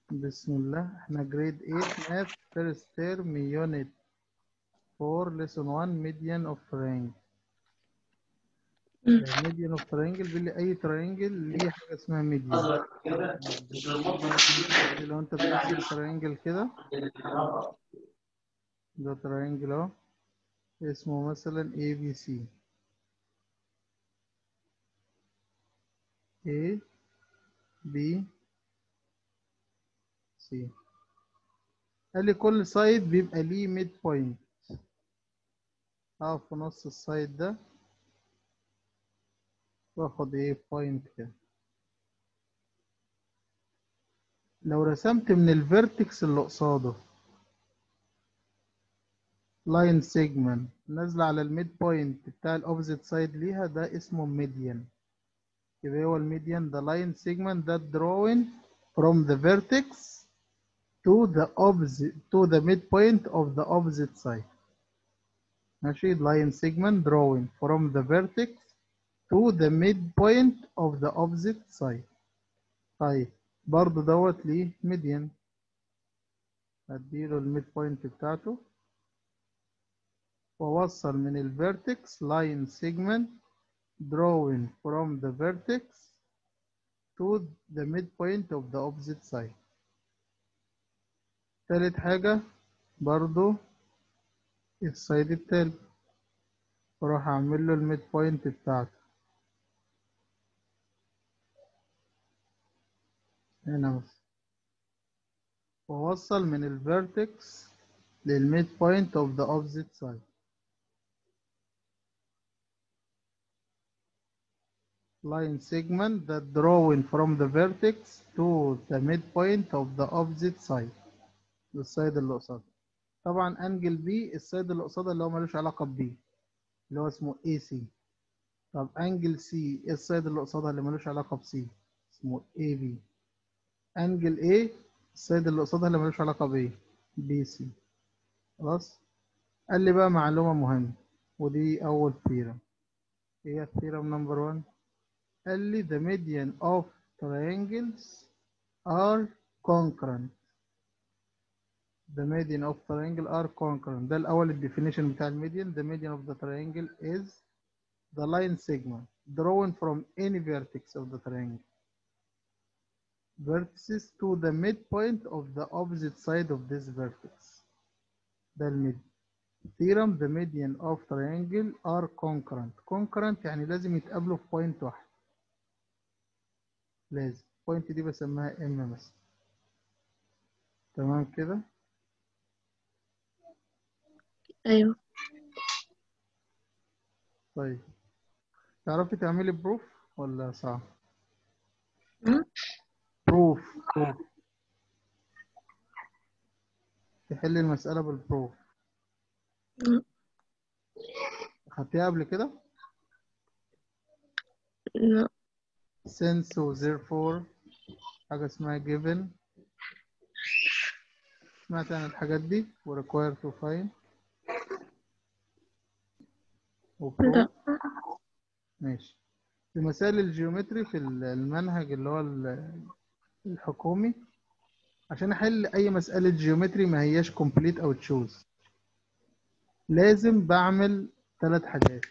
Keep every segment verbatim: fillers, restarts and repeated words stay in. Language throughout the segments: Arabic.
بسم الله. احنا جريد eight ماث فيرست تيرم يونت four lesson one median of triangle. median of triangle بيقول لي اي triangle ليه حاجه اسمها median. لو انت بترسم triangle كده، ده triangle اهو اسمه مثلا A B C. A B C. قال لي كل سايد بيبقى ليه ميد بوينت. اقف في نص السايد ده واخد ايه بوينت كده. لو رسمت من الفيرتكس اللي قصاده لاين سيجمنت نازله على الميد بوينت بتاع الاوبزيت سايد ليها، ده اسمه ميديان. يبقى هو الميديان ده لاين سيجمنت ده drawing from the vertex to the opposite to the midpoint of the opposite side. ماشي. line segment drawing from the vertex to the midpoint of the opposite side. طيب برضه دوت ليه median. اديله الميد بوينت بتاعته واوصل من الفيرتكس line segment drawing from the vertex to the midpoint of the opposite side. تالت حاجة برضه السايد التالت، واروح اعمل له الميد بوينت بتاعته هنا بس، واوصل من الفيرتكس للميد بوينت اوف ذا اوبزيت سايد. line segment that drawing from the vertex to the midpoint of the opposite side. السايد اللي قصادها. طبعا انجل بي السايد اللي قصادها اللي هو ملوش علاقة ببي اللي هو اسمه اي سي. طب انجل سي السايد اللي قصادها اللي ملوش علاقة بسي اسمه اي بي. انجل A السايد اللي قصادها اللي ملوش علاقة بايه بي سي. خلاص. قال لي بقى معلومة مهمة ودي أول ثيرم. هي الثيرم نمبر واحد. قال لي the median of triangles are concurrent. the median of triangle are concurrent. ده الأول الديفينيشن بتاع الميديان. the median of the triangle is the line segment drawn from any vertex of the triangle vertices to the midpoint of the opposite side of this vertex. ده الميديان. theorem the median of triangle are concurrent. concurrent يعني لازم يتقابلوا في بوينت واحد. لازم بوينت دي بسميها ام مثلا. تمام كده. ايوه. طيب تعرفي تعملي بروف ولا صعب؟ بروف بروف تحلي المسألة بالبروف. خدتيها قبل كده؟ لا. since و therefore حاجة اسمها given. سمعت عن الحاجات دي و require to find و proof. لا. ماشي. في مسائل الجيومتري في المنهج اللي هو الحكومي عشان احل اي مسألة جيومتري ما هياش كومبليت او تشوز لازم بعمل ثلاث حاجات.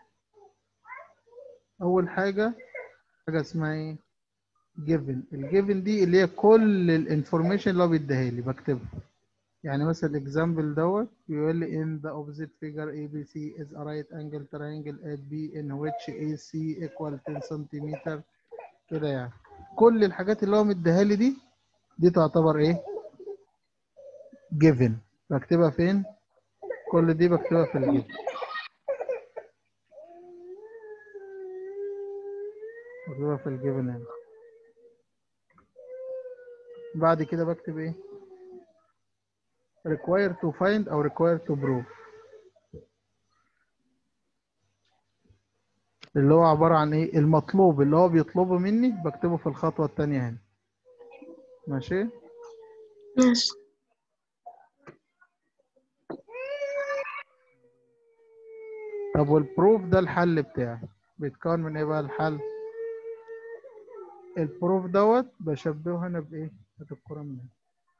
اول حاجة حاجة اسمها ايه جيفن. الجيفن دي اللي هي كل الانفورميشن اللي هو بيديها لي بكتبها. يعني مثلا الاكزامبل دوت بيقول لي in the opposite figure A B C is a right angle triangle at B in which A C equal ten سنتيمتر كده. يعني كل الحاجات اللي هو مديها لي دي دي تعتبر ايه جيفن. بكتبها فين؟ كل دي بكتبها في الجيفن. بكتبها في الجيفن هنا. بعد كده بكتب ايه require to find او require to prove اللي هو عبارة عن ايه المطلوب اللي هو بيطلبه مني بكتبه في الخطوة التانية هنا. ماشي. ماشي. طب والبروف ده الحل بتاعي بيتكون من ايه بقى الحل؟ البروف دوت بشبهه هنا بايه هات الكرة منين؟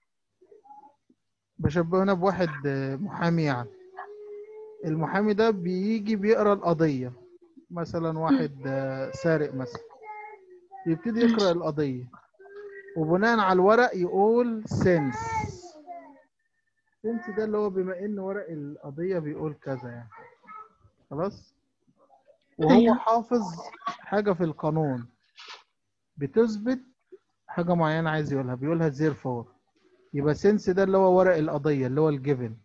بشبه هنا بواحد آه، محامي يعني. المحامي ده بيجي بيقرا القضية، مثلا واحد آه، سارق مثلا، يبتدي يقرأ ماشي. القضية وبناء على الورق يقول سنس. سنس ده اللي هو بما ان ورق القضية بيقول كذا يعني. خلاص. وهو أيوة. حافظ حاجة في القانون بتثبت حاجة معينة عايز يقولها، بيقولها زير فور. يبقى سنس ده اللي هو ورق القضية اللي هو الجيفن.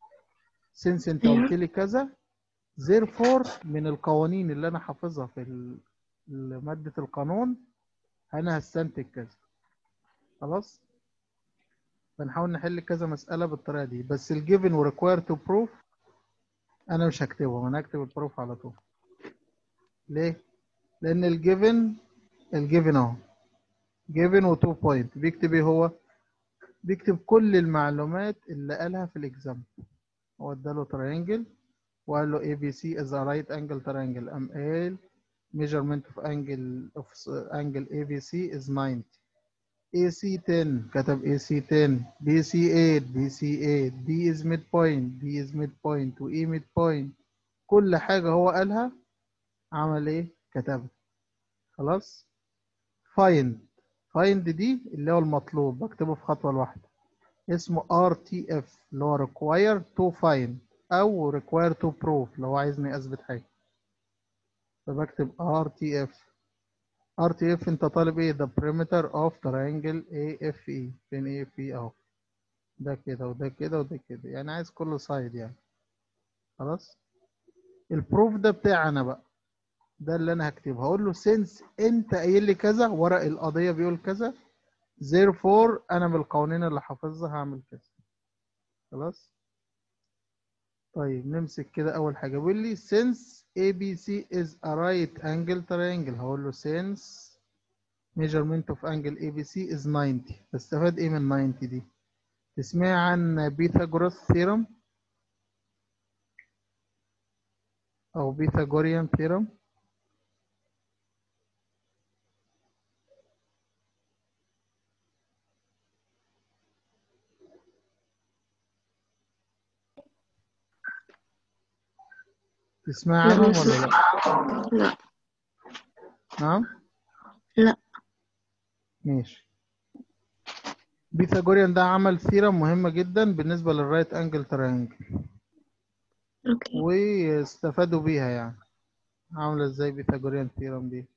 سنس انت قلت أيوة. لي كذا، زير فور من القوانين اللي انا حافظها في ال- مادة القانون انا هستنتج كذا. خلاص. بنحاول نحل كذا مسألة بالطريقة دي، بس الجيفن وريكواير تو بروف انا مش هكتبهم، انا هكتب البروف على طول. ليه؟ لان الجيفن الجيفن اهو جيفن وتو بوينت، بيكتب ايه هو؟ بيكتب كل المعلومات اللي قالها في الاكزام. هو اداله ترينجل وقال له A B C is a right angle triangle. قام قال measurement of angle of angle A B C is ninety. A C ten كتب A C ten، B C eight B C eight، D is midpoint D is midpoint و E midpoint. كل حاجة هو قالها عمل ايه؟ كتبها. خلاص. find find دي اللي هو المطلوب، بكتبه في خطوة لوحده، اسمه R T F اللي هو require to find أو require to prove لو هو عايزني أثبت حاجة، فبكتب R T F. R T F أنت طالب إيه؟ the perimeter of triangle A F E. فين A F E أهو، ده كده وده كده وده كده، يعني عايز كل سايد يعني. خلاص. البروف ده بتاعي أنا بقى، ده اللي أنا هكتبه. هقول له since أنت قايل لي كذا، ورق القضية بيقول كذا، therefore أنا بالقوانين اللي حافظها هعمل كذا. خلاص. طيب نمسك كده أول حاجة، بيقول لي since A B C is a right angle triangle. هقول له since measurement of angle A B C is ninety. بستفاد إيه من ninety دي؟ تسمع عن بيثاغورس ثيرم أو بيثاغوريان ثيرم؟ تسمع لا عنهم مش ولا لأ؟ لا. نعم؟ لا. ماشي. بيثاغوريان ده عمل ثيرم مهمة جدا بالنسبة للرايت أنجل تريانجل، أوكي. واستفادوا بيها يعني. عاملة ازاي بيثاغوريان ثيرم دي؟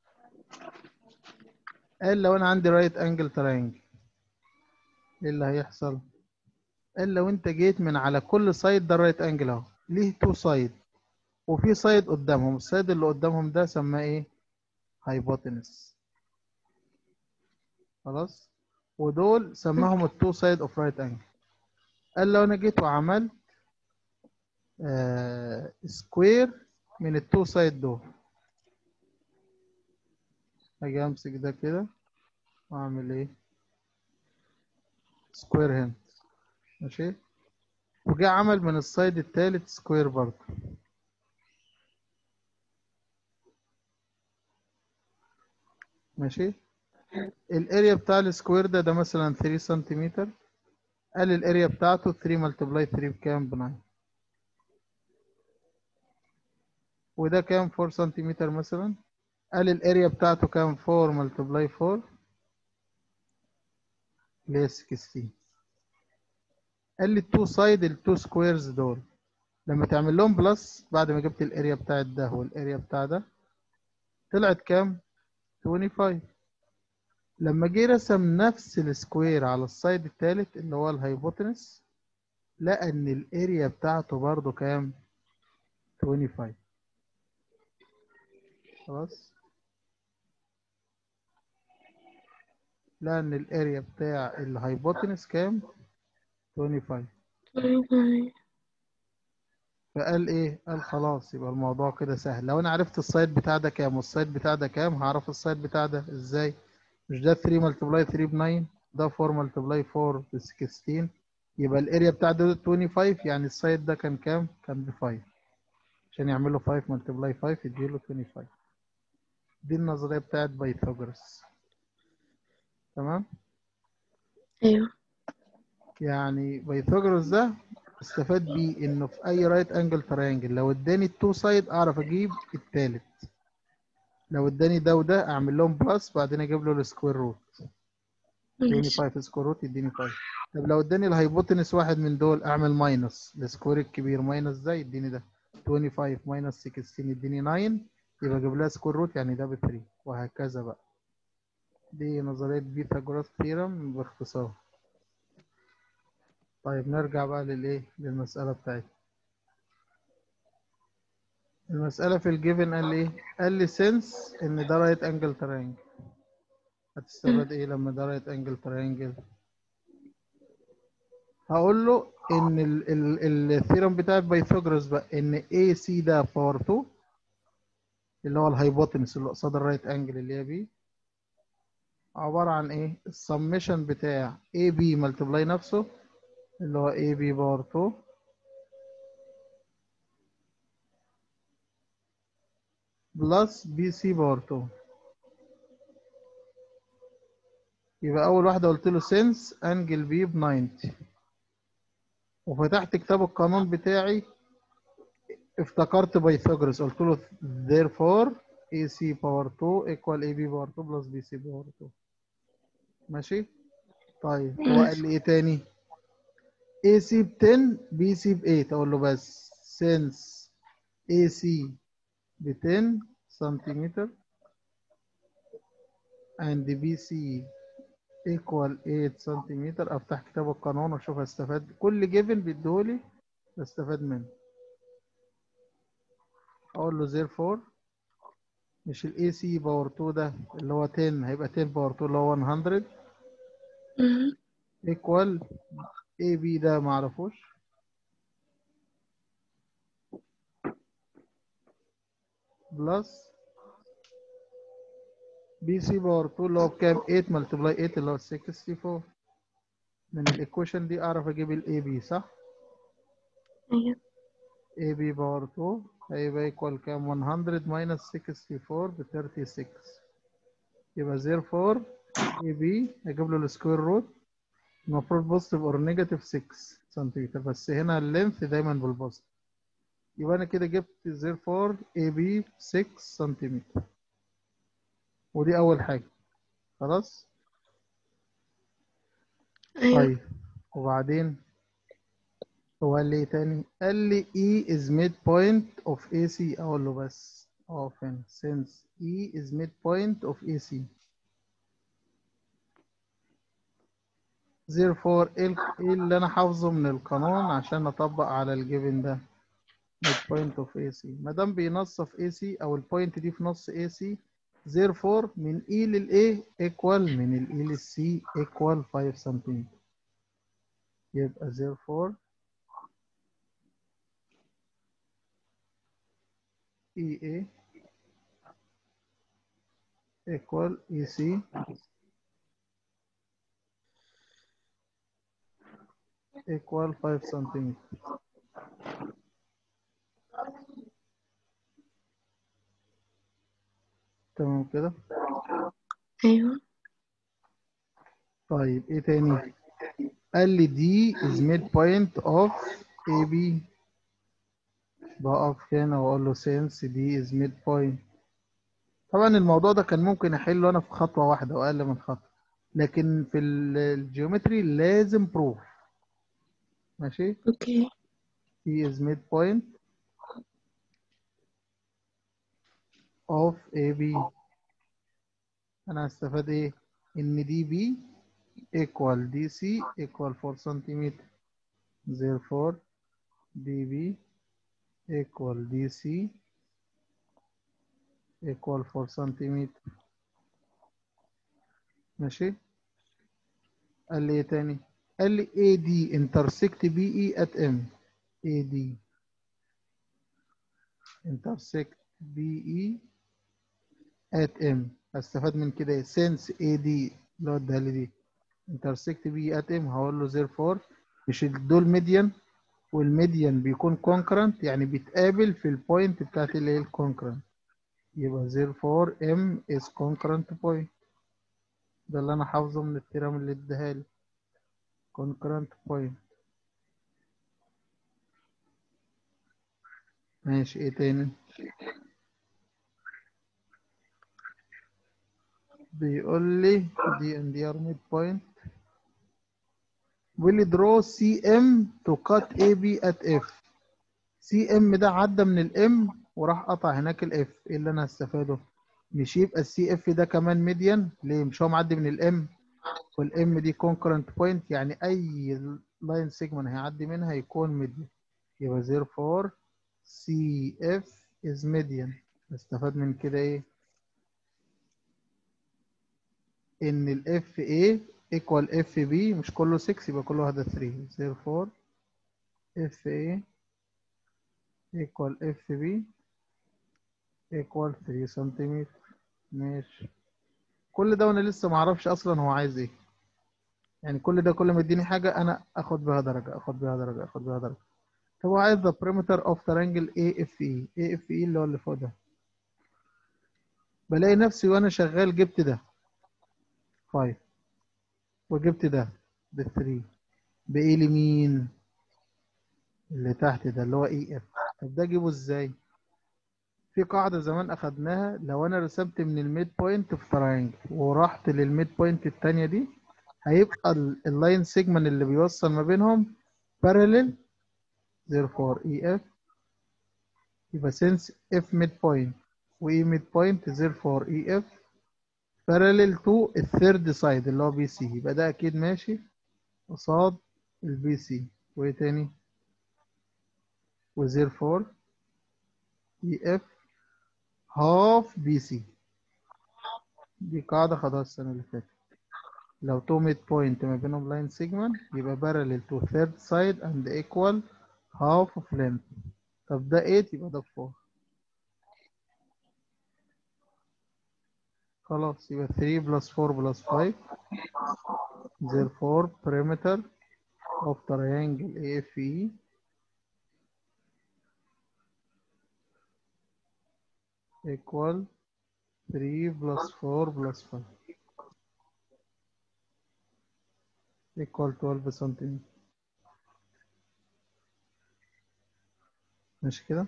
قال لو أنا عندي رايت أنجل تريانجل إيه اللي هيحصل؟ قال لو أنت جيت من على كل سايد، ده الرايت أنجل أهو ليه تو سايد، وفي سايد قدامهم، السايد اللي قدامهم ده سماه إيه؟ هايبوتنس. خلاص. ودول سماهم التو سايد اوف رايت انجل. قال لو انا جيت وعملت آه سكوير من التو سايد دول، اجي امسك ده كده واعمل ايه؟ سكوير هنا. ماشي. وجي عمل من السايد التالت سكوير برضه. ماشي. الاريا بتاع السكوير ده ده مثلا ثلاثة سنتيمتر. قال الاريا بتاعته ثلاثة ملتبلاي ثلاثة بكام؟ ب تسعة. وده كام؟ أربعة سنتيمتر مثلا. قال الاريا بتاعته كام؟ أربعة ملتبلاي أربعة اللي هي ستاشر. قال لي التو سايد التو سكويرز دول لما تعمل لهم بلس بعد ما جبت الاريا بتاعت ده والاريا بتاع ده طلعت كام؟ خمسة وعشرين. لما جه رسم نفس السكوير على السايد التالت اللي هو الهايبوتنس، لقى ان الاريا بتاعته برضو كام؟ خمسة وعشرين. خلاص. لقى ان الاريا بتاع الهايبوتنس كام؟ خمسة وعشرين. طيب. فقال ايه؟ قال خلاص يبقى الموضوع كده سهل، لو انا عرفت السايد بتاع ده كام والسايد بتاع ده كام هعرف السايد بتاع ده ازاي. مش ده ثلاثة ملتبلاي ثلاثة ب تسعة، ده أربعة ملتبلاي أربعة ب ستاشر، يبقى الاريا بتاع ده خمسة وعشرين، يعني السايد ده كان كام؟ كان ب خمسة، عشان يعمل له خمسة ملتبلاي خمسة يديله خمسة وعشرين. دي النظرية بتاعت بايثاغورس. تمام. أيوه. يعني بايثاغورس ده استفاد بيه انه في اي رايت انجل تريانجل لو اداني التو سايد اعرف اجيب التالت. لو اداني ده وده اعمل لهم بلس بعدين اجيب له السكوير روت. اديني ماشي. خمسة سكوير روت يديني خمسة. طب لو اداني الهايبوتنس واحد من دول اعمل ماينس السكوير الكبير ماينس ده يديني ده. خمسة وعشرين ماينس ستاشر يديني تسعة. يبقى اجيب لها سكوير روت يعني ده ب تلاتة وهكذا بقى. دي نظرية بيثاغورس ثيرم باختصار. طيب نرجع بقى للايه للمسألة بتاعتنا. المسألة في الجيفن قال لي ايه؟ قال لي سنس ان ده رايت انجل ترينجل. أمم. هتستفاد ايه لما ده رايت انجل ترينجل؟ هقول له ان الثيرم بتاع بايثاغورس بقى ان اي سي ده باور اتنين اللي هو الهايبوتنس اللي قصاد الرايت انجل اللي هي بي عبارة عن ايه؟ السمشن بتاع اي بي ملتبلاي نفسه اللي هو اي بي باور اتنين بلس بي سي باور اتنين. يبقى اول واحدة قلت له سينس انجل بي ب تسعين وفتحت كتاب القانون بتاعي افتكرت بايثاغورس قلت له therefore اي سي باور اتنين equal اي بي باور اتنين بلس بي سي باور اتنين. ماشي. طيب هو قال ماشي. لي ايه تاني؟ اي سي ب عشرة بي سي ب تمانية اقول له بس since اي سي ب عشرة سنتيمتر and بي سي equal تمانية سنتيمتر افتح كتاب القانون واشوف استفاد كل جيفن بيديهولي استفاد منه. اقول له therefore مش الاي سي باور اتنين ده اللي هو عشرة هيبقى عشرة باور اتنين اللي هو مية أمم. ايكوال اي بي ده معرفوش بلس بي سي باور اتنين اللي هو بكام تمانية ملتبلاي تمانية اللي هو اربعة وستين. من الايكويشن دي اعرف اجيب الاي بي صح. أيوه. اي بي باور اتنين هيبقى ايكوال كام مية ماينس اربعة وستين ب ستة وتلاتين. يبقى therefore اي بي هجيب له السكوير روت المفروض بوزيتيف اور نيجاتيف ستة سنتيمتر بس هنا اللينث دايما بالبوزيتيف. يبقى انا كده جبت therefore اي بي ستة سنتيمتر ودي اول حاجه خلاص. أيوه. طيب وبعدين هو قال لي ايه تاني؟ قال لي E is midpoint of اي سي اقول له بس اه فين since E is midpoint of اي سي therefore ايه ال- إيه اللي انا حافظه من القانون عشان اطبق على الجيفن ده midpoint of اي سي ما دام بينصف اي سي او البوينت دي في نص اي سي therefore من E لل A equal من ال E لل C equal خمسة سنتيمتر. يبقى therefore اي اي equal اي سي equal خمسة سنتيمتر. تمام كده. أيوه. طيب ايه تاني؟ قال لي دي is midpoint of اي بي بقف هنا واقول له since دي is midpoint. طبعا الموضوع ده كان ممكن احله انا في خطوة واحدة واقل من خطوة لكن في ال- الجيومتري لازم بروف. ماشي. أوكي. دي is midpoint of اي بي انا هستفاد ايه؟ ان دي بي equal دي سي equal اربعة سنتيمتر therefore دي بي equal دي سي equal اربعة سنتيمتر. ماشي. قال لي ايه تاني؟ قال لي اي دي intersect بي اي at M. اي دي intersect بي اي at M هستفاد من كده ايه؟ since اي دي اللي هو اداها لي دي intersect بي اي at M هقول له therefore مش دول ميديان والميديان بيكون concurrent يعني بيتقابل في البوينت بتاعت اللي هي الكونكرنت. يبقى therefore M is concurrent point. ده اللي انا حافظه من التيرم اللي اداها لي. concurrent point. ماشي، ايه تاني؟ بيقول لي دي and دي are midpoint. will draw سي ام to cut اي بي at F. سي ام ده عدى من الام وراح قطع هناك الاف. ايه اللي انا هستفاده؟ مش يبقى السي اف ده كمان ميديان؟ ليه؟ مش هو معدي من الام، والام دي concurrent point، يعني اي لاين سيجمنت هيعدي منها هيكون ميديان. يبقى therefore سي اف is median. استفاد من كده ايه؟ ان الاف ايه equal اف بي، مش كله ستة يبقى كله واحدة ثلاثة. therefore اف ايه equal اف بي equal ثلاثة سنتيمتر. ماشي. كل ده وانا لسه ما اعرفش اصلا هو عايز ايه. يعني كل ده، كل ما يديني حاجه انا اخد بيها درجه، اخد بيها درجه، اخد بيها درجه. طب هو عايز the perimeter of triangle اي اف اي. اي اف اي اللي هو اللي فوق ده. بلاقي نفسي وانا شغال جبت ده خمسة، وجبت ده ب ثلاثة. بايه لمين؟ اللي تحت ده اللي هو اي اف. طب ده اجيبه ازاي؟ في قاعده زمان اخدناها، لو انا رسمت من الميد بوينت في تراينجل ورحت للميد بوينت الثانيه دي، هيبقى اللاين سيجمنت اللي بيوصل ما بينهم parallel. therefore E F يبقى since F midpoint و E midpoint therefore E F parallel to الثيرد سايد اللي هو بي سي، يبقى ده أكيد ماشي قصاد البي سي. وإيه تاني؟ و therefore E F half بي سي. دي قاعدة خدها السنة اللي فاتت. لو تو midpoint ما بينهم line segment يبقى parallel to third side and equal half of length. طب ده تمانية يبقى ده أربعة. خلاص يبقى ثلاثة plus أربعة plus خمسة. therefore perimeter of triangle A F E equal three plus four plus five equal twelve سنتيمتر. مش كده؟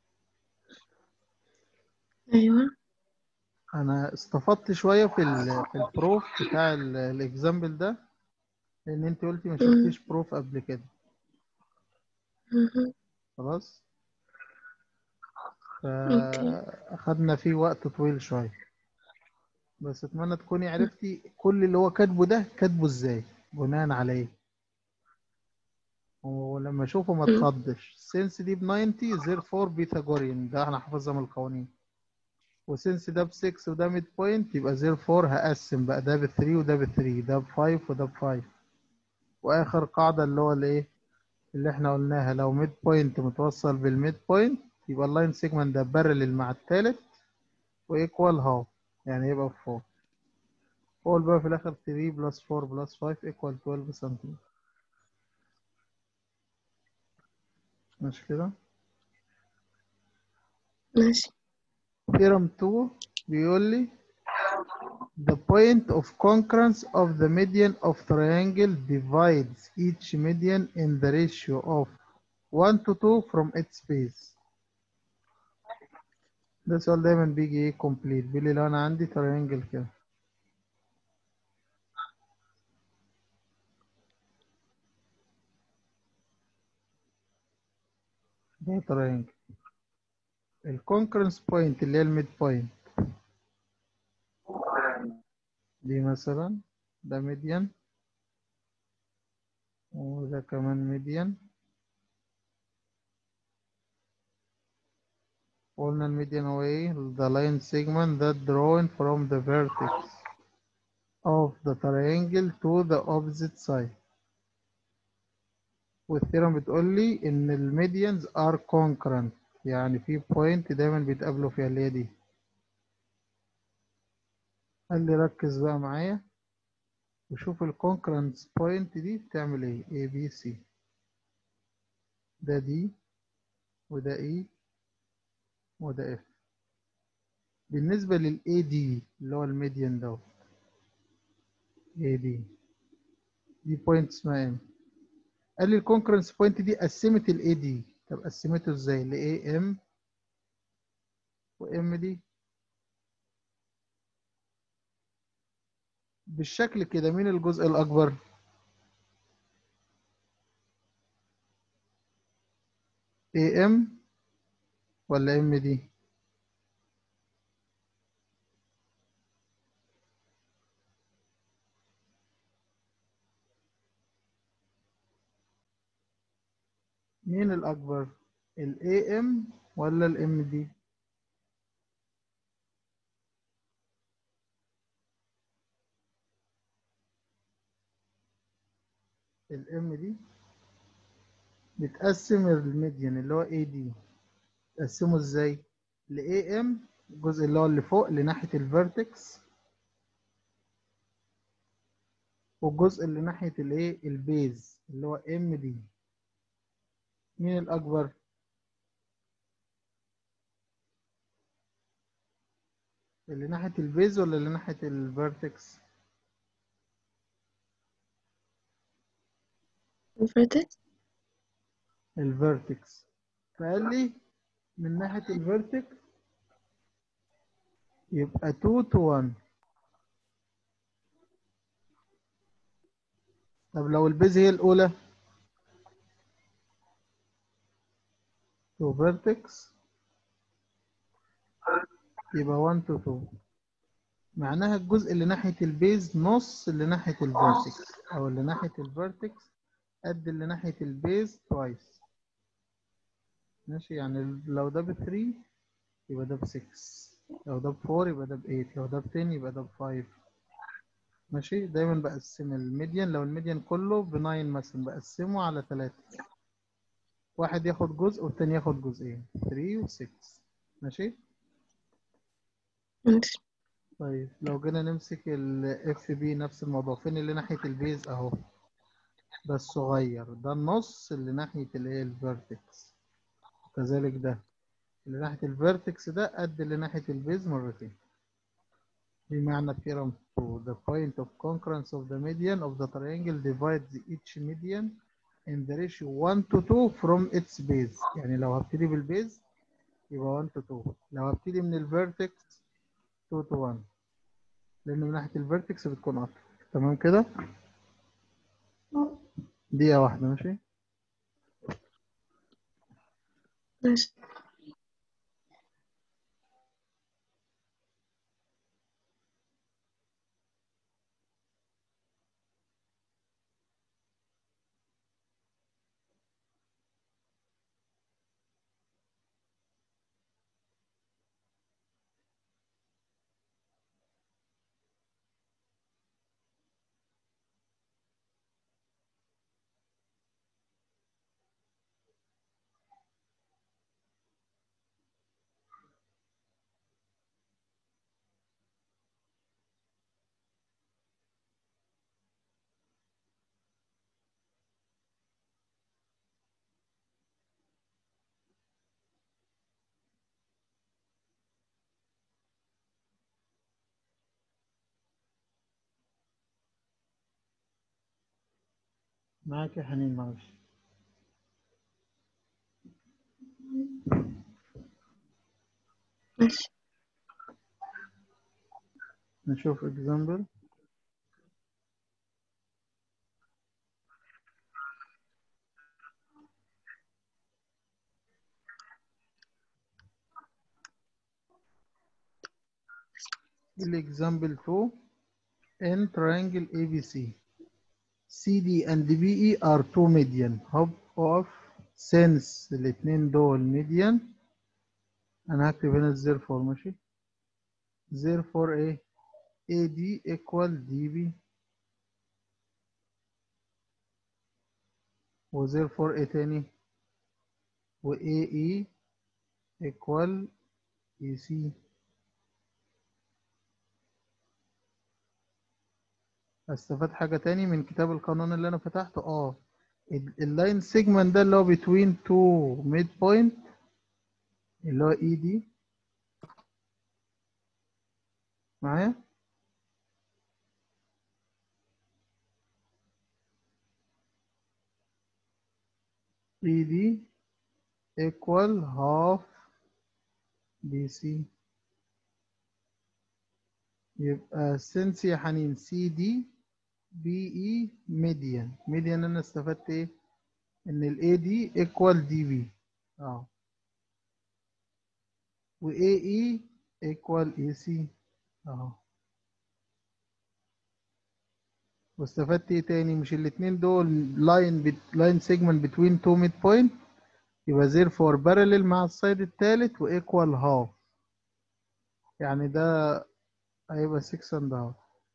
أيوة. انا استفدت شويه في ال في البروف بتاع الاكزامبل ده، لان انت قلتي ما أمم. شفتيش بروف قبل كده. أمم. خلاص. أوكي. فاخدنا فيه وقت طويل شويه، بس اتمنى تكوني عرفتي كل اللي هو كاتبه ده كاتبه ازاي، بناء على ايه. ولما اشوفه ما أمم. تخضش. سينس دي ب تسعين therefore بيثاغوريان، ده احنا حافظها من القوانين. وسينس ده ب ستة وده ميد بوينت يبقى therefore هقسم بقى، ده ب ثلاثة وده ب ثلاثة، ده ب خمسة وده ب خمسة. واخر قاعده اللي هو الايه اللي احنا قلناها، لو ميد بوينت متوصل بالميد بوينت يبقى اللاين سيجمنت ده بارلل مع التالت وايكوال هاف، يعني يبقى ب أربعة. قول بقى في الاخر ثلاثة بلس أربعة بلس خمسة ايكوال اتناشر سنتيمتر. مش كده؟ ماشي. ثيرم اتنين بيقول لي the point of concurrence of the median of triangle divides each median in the ratio of one to two from its base. ده سؤال دايما بيجي ايه كومبليت. بيقول لي لو انا عندي تريانجل كده، ده تريانجل، الكونكرنس بوينت اللي هي الميد بوينت دي مثلا، ده ميديان وده كمان ميديان. قلنا الميديان هو ايه؟ the line segment that drawn from the vertex of the triangle to the opposite side. والثيرم بتقول لي ان الميديانز are concurrent، يعني في بوينت دايما بيتقابلوا فيها اللي هي دي. قال لي ركز بقى معايا وشوف الكونكرنس بوينت دي بتعمل ايه. A B C، ده دي وده E وده F. بالنسبة لل A D اللي هو الميديان ده، A D دي بوينت اسمها ام. قال لي الكونكرنس بوينت دي قسمت الاي دي. طب قسمته ازاي؟ لاي ام وام دي بالشكل كده. مين الجزء الاكبر؟ اي ام ولا ام دي؟ مين الاكبر؟ الاي ام ولا الام دي؟ الام دي بتقسم الميديان اللي هو اي دي. تقسمه ازاي؟ لاي ام الجزء اللي هو اللي فوق اللي ناحيه الفيرتكس، والجزء اللي ناحيه الايه البيز اللي هو ام دي. مين الاكبر؟ اللي ناحيه البيز ولا اللي ناحيه الفيرتكس؟ الفيرتكس. الفيرتكس. فقال لي من ناحيه الفيرتكس يبقى اتنين to واحد. طب لو البيز هي الاولى تو فيرتكس يبقى واحد to اتنين. معناها الجزء اللي ناحية البيز نص اللي ناحية الفيرتكس، أو اللي ناحية الفيرتكس قد اللي ناحية البيز توايس. ماشي، يعني لو ده ب تلاتة يبقى ده ب ستة، لو ده ب أربعة يبقى ده ب تمانية، لو ده ب عشرة يبقى ده ب خمسة. ماشي، دايما بقسم الميديان، لو الميديان كله ب تسعة مثلا بقسمه على تلاتة، واحد ياخد جزء والتاني ياخد جزئين، تلاتة و ستة. ماشي. ماشي. طيب لو جينا نمسك ال اف بي نفس الموضوع، فين اللي ناحية البيز اهو، ده الصغير، ده النص اللي ناحية الايه الفيرتكس، كذلك ده اللي ناحية الفيرتكس ده قد اللي ناحية البيز مرتين. دي معنى theorem two. The point of concurrence of the median of the triangle divides each median in the ratio one to two from its base. يعني لو هبتدي بالبيز يبقى واحد to اتنين، لو هبتدي من الفيرتكس اتنين to واحد، لأن من ناحية الفيرتكس بتكون أكتر. تمام كده؟ دقيقة واحدة. ماشي. ماشي. معاك يا حنين، معلش. ماشي. نشوف example. example two. In triangle A B C, C D and B E are two median. Hop of since الاتنين دول median، أنا هكتب هنا therefore. ماشي. therefore إيه؟ A D equal D B، و therefore إيه تاني؟ و A E equal E C. استفاد حاجة تاني من كتاب القانون اللي أنا فتحته؟ آه اللاين سيجمنت ده اللي هو between two mid point اللي هو E D معايا. اي دي equal half بي سي. يبقى since يا حنين سي دي بي اي ميديان. ميديان انا استفدت ايه؟ ان الاي دي equal دي بي اه، و اي اي equal اي سي اهو. واستفدت ايه تاني؟ مش الاتنين دول لاين بت... لاين سيجمنت بتوين تو ميد بوينت، يبقى therefore parallel مع السايد التالت و equal half، يعني ده هيبقى ستة and half.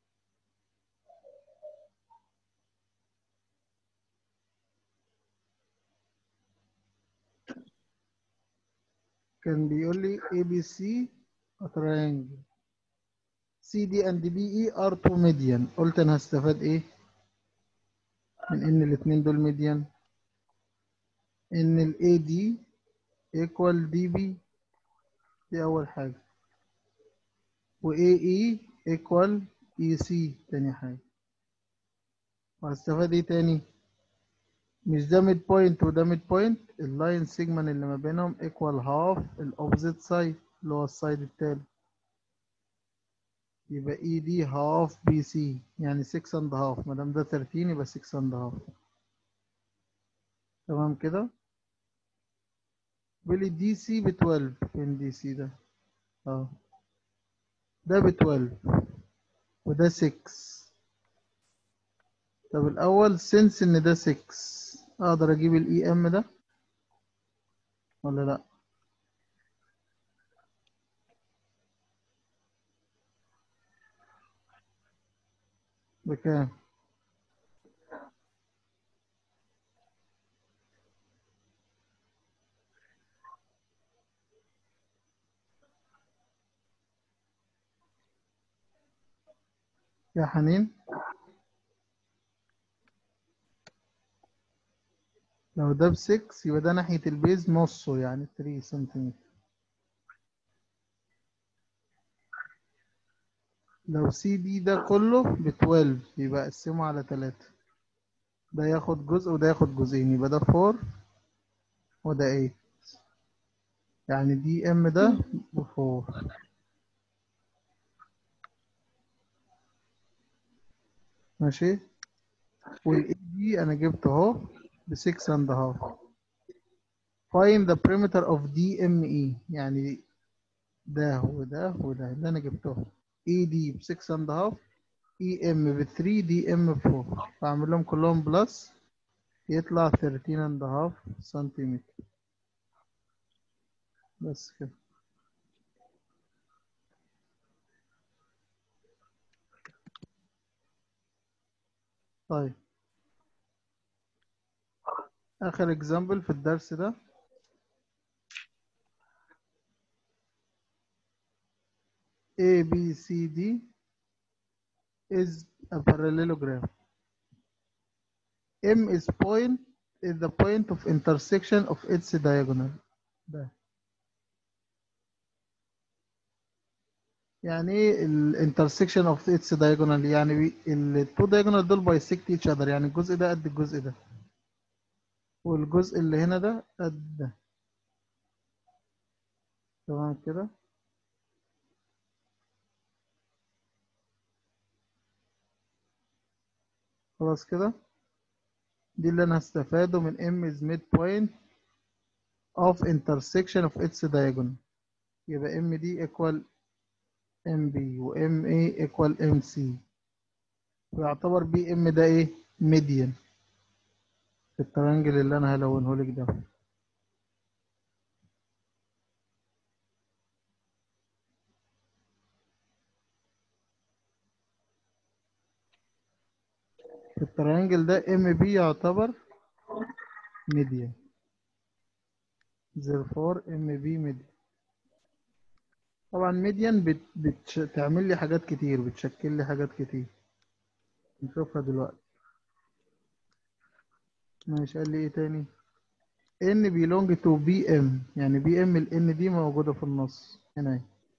كان بيقول لي A B C a triangle C D and B E are two median. قلت انا هستفاد ايه من ان الاتنين دول median؟ ان ال A D equal D B، دي اول حاجة، و A E equal E C تاني حاجة. وهستفاد ايه تاني؟ مش ده ميد بوينت وده ميد بوينت، اللاين سيجمنت اللي ما بينهم equal half الاوبزيت سايد اللي هو السايد التالت، يبقى اي دي هاف بي سي، يعني ستة and half. ما دام ده تلاتين يبقى ستة and half. تمام كده. بيقول لي دي سي ب اتناشر. فين دي سي ده؟ اه، ده ب اتناشر وده ستة. طب الاول سنس ان ده ستة، اقدر اجيب الاي ام ده ولا لا؟ بكام؟ يا حنين لو ده ب ستة يبقى ده ناحية البيز نصه، يعني تلاتة سنتيمتر. لو سي دي ده كله ب اتناشر يبقى اقسمه على تلاتة، ده ياخد جزء وده ياخد جزئين، يبقى ده اربعة وده تمانية، يعني دي ام ده ب اربعة. ماشي. والاي دي انا جبته اهو ب ستة and half. find the perimeter of دي ام اي، يعني ده وده وده اللي انا جبته. اي دي ب ستة and half، اي ام ب تلاتة، دي ام ب اربعة، فاعمل لهم كلهم بلس يطلع تلاتة and half سنتيمتر. بس كده. طيب اخر اكزامبل في الدرس ده، A B C D is a parallelogram. M is point is the point of intersection of its diagonal. ده يعني ايه ال intersection of its diagonal؟ يعني ال two diagonal دول bisect each other، يعني الجزء ده قد الجزء ده والجزء اللي هنا ده قد ده. تمام كده. خلاص كده. دي اللي انا هستفاده من M is midpoint of intersection of its diagonal. يبقى M دي equal M B و M A equal M C، ويعتبر بي ام ده ايه؟ ميديان في الترانجل اللي انا هلونه لك ده. في الترانجل ده ام بي يعتبر ميديان، therefore ام بي ميديان. طبعا ميديان بت... بتعمل لي حاجات كتير، بتشكل لي حاجات كتير نشوفها دلوقتي. ماشي. قال لي ايه تاني؟ ان belong to بي ام، يعني بي ام الان دي موجودة في النص هنا،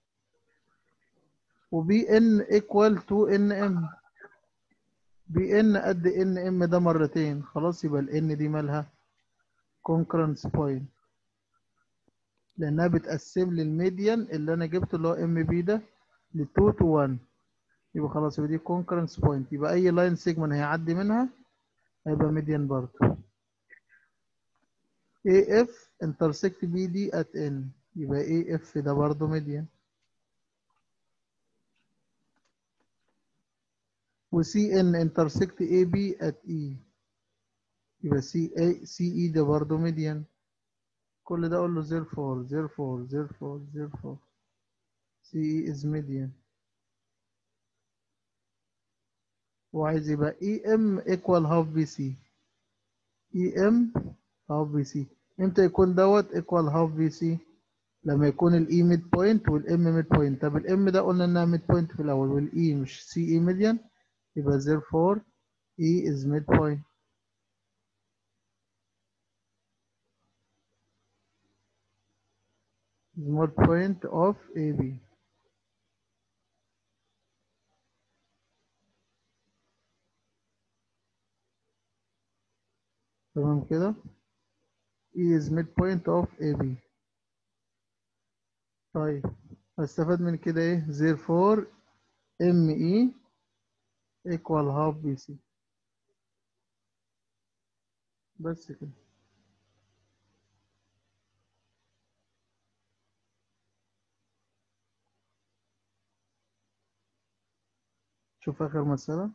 وبي ان equal to ان ام. بي ان قد ان ام ده مرتين، خلاص يبقى الان دي مالها concurrence point لانها بتقسم لي الميديان اللي انا جبته اللي هو ام بي ده ل اتنين to واحد. يبقى خلاص يبقى دي concurrence point، يبقى اي لاين سيجمنت هيعدي منها هيبقى ميديان برضه. اي اف intersect بي دي at n، يبقى اي اف ده برضه ميديان. و سي ان intersect اي بي at e، يبقى سي اي سي اي ده برضه ميديان. كل ده اقول له therefore therefore therefore therefore سي اي is median. وعايز يبقى اي ام equal half بي سي. اي ام half بي سي. امتى يكون دوت equal half بي سي؟ لما يكون الاي ميد بوينت والام ميد بوينت. طب الام ده قلنا انها ميد بوينت في الاول والاي مش سي اي ميديان، يبقى therefore E is midpoint. midpoint of A B. تمام كده. E is midpoint of A B. طيب هستفاد من كده ايه؟ therefore M E equal half B C. بس كده. شوف آخر مسألة.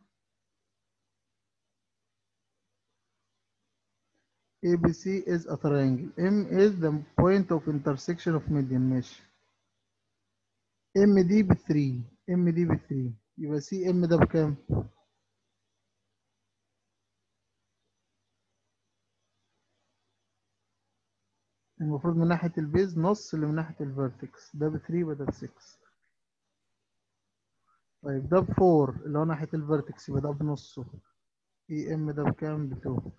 A B C is a triangle. M is the point of intersection of median. ماشي. M دي ب ثلاثة. M دي ب ثلاثة. يبقى C M ده بكام؟ المفروض من ناحية البيز نص اللي من ناحية الفيرتكس. ده ب ثلاثة يبقى ده ب ستة. طيب ده ب أربعة اللي هو ناحية الفيرتكس يبقى ده بنصه. اي ام ده بكام؟ ب اتنين.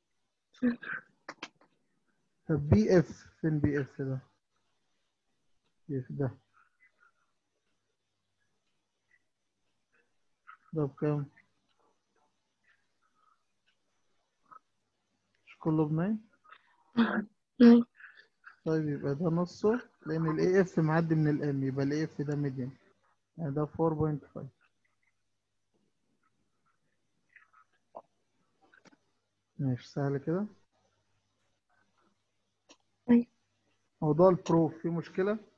طب بي اف فين؟ بي اف ده بي اف ده ده بكام؟ مش كله بناين؟ ناين. طيب يبقى ده نصه لان الاي اف معدي من الام، يبقى الاي اف ده ميديان، يعني ده أربعة فاصلة خمسة. ماشي سهل كده. أيوة. موضوع البروف فيه مشكلة؟